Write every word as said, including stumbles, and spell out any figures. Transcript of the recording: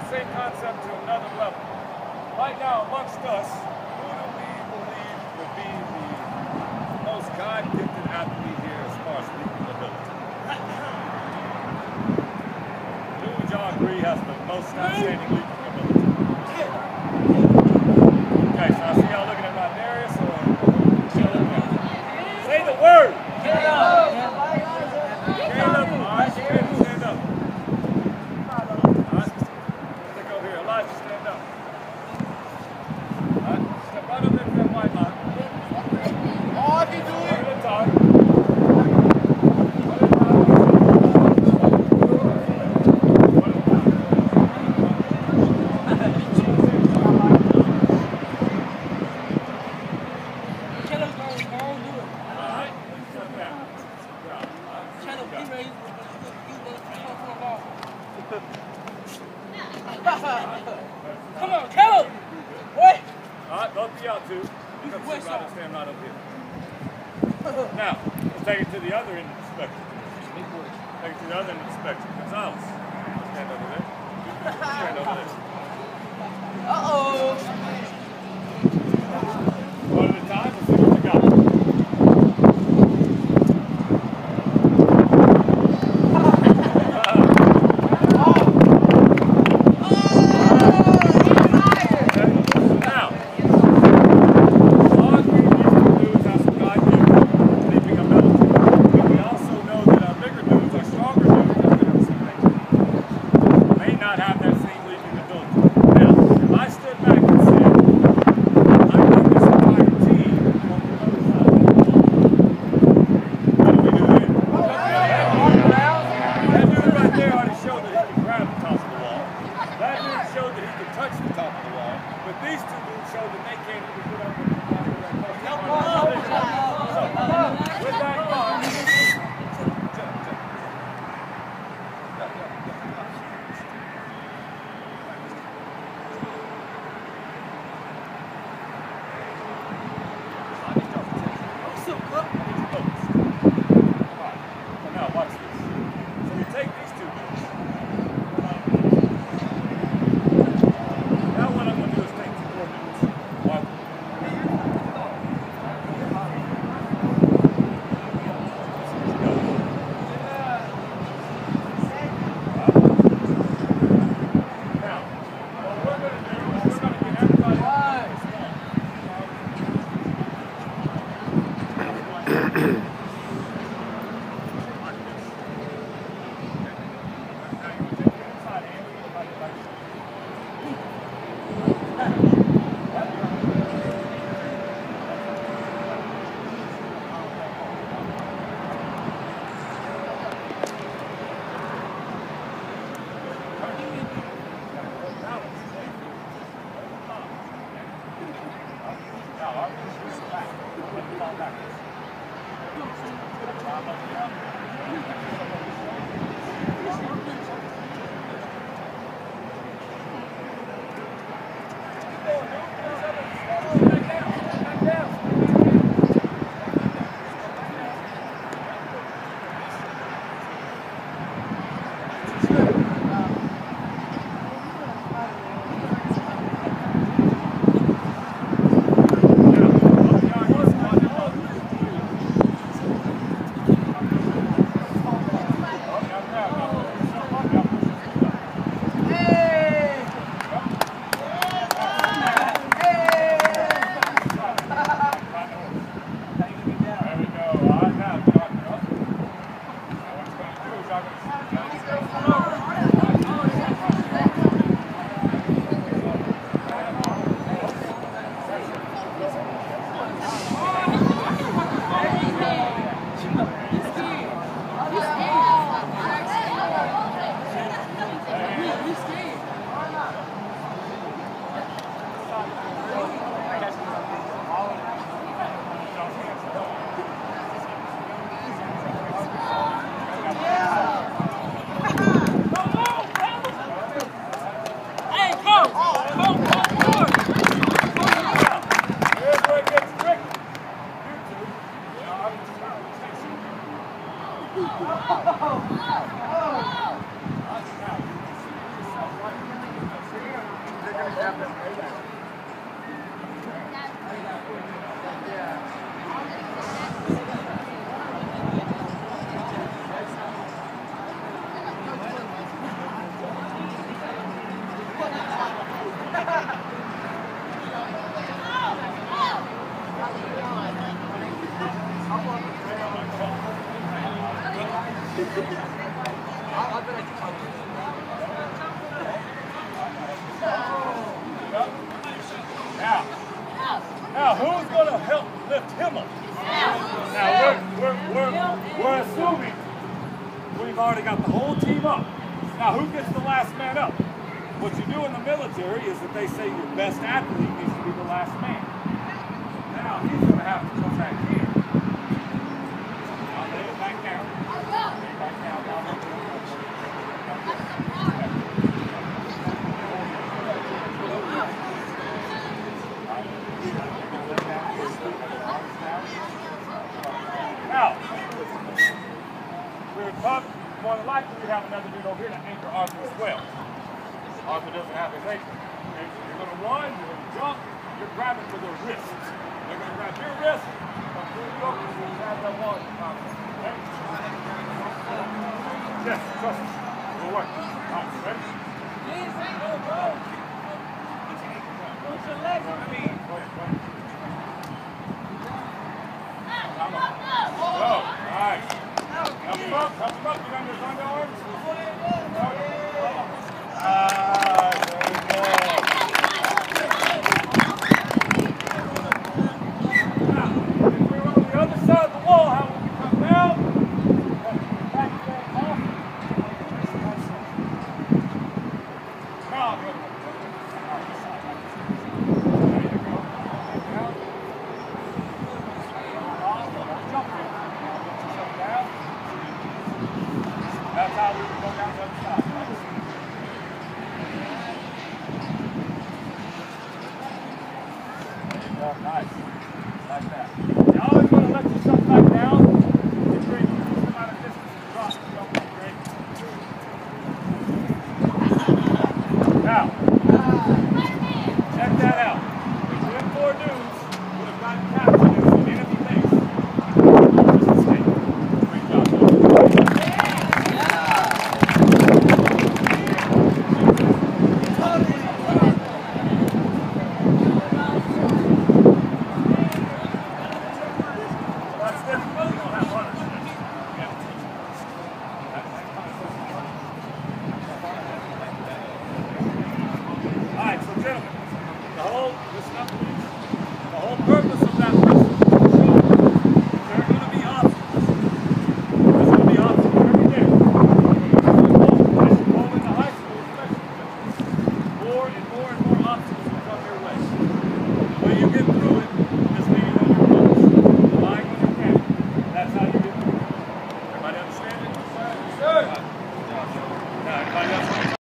same concept to another level. Right now, amongst us, who do we believe would be the most God-gifted athlete here as far as leaping ability? Who would y'all agree has the most outstanding leaping ability? Okay, so I see y'all looking at my Darius or say the word! Caleb! Caleb! Alright, Caleb, stand up. Alright, stick over here. Elijah, stand up. Alright, step right up into that white line. Oh, I can do it! One at a time. One at a time. One at a time. Caleb's going to do it. Alright, step back. Caleb, TeamRaider, he's going to come from the ball. Come on, Caleb! What? Alright, both of y'all two. You come sit right and stand right up here. Now, let's take it to the other end of the spectrum. Take it to the other end of the spectrum. Gonzalez. Stand over there. Stand over there. Uh-oh. One at a time, let's see what you got. Now, now who's going to help lift him up? Now, we're, we're, we're, we're assuming we've already got the whole team up. Now, who gets the last man up? What you do in the military is that they say your best athlete needs to be the last man. Now, he's going to have to come back here. I'll lay it back down. Lay it back down. Down there. Now, we're probably more than likely to have another dude over here to anchor Arthur as well. Arthur doesn't have his anchor. Okay? You're going to run, you're going to jump, you're grabbing for their wrists. They're going to grab your wrist, come through the open, and grab that wall. Okay? Yes, trust me. It will work. All right, ready? Please, go, go. Push your leg on me. Go ahead, go ahead. Come on. Go. All right. Help him up, help him up. You got your underarms? Ah, very good. Now, if we're on the other side of the wall, how will we come down? Back to that off. Now, the other one. There you go. Down. Jump in. Get yourself down. That's how we would go down the other side.